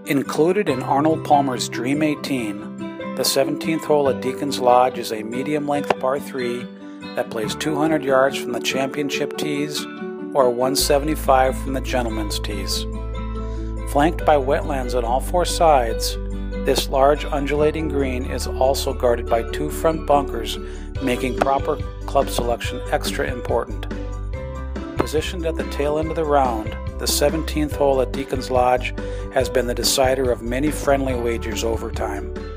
Included in Arnold Palmer's Dream 18, the 17th hole at Deacons Lodge is a medium-length par 3 that plays 200 yards from the championship tees or 175 from the gentleman's tees. Flanked by wetlands on all four sides, this large undulating green is also guarded by two front bunkers, making proper club selection extra important. Positioned at the tail end of the round, the 17th hole at Deacons Lodge has been the decider of many friendly wagers over time.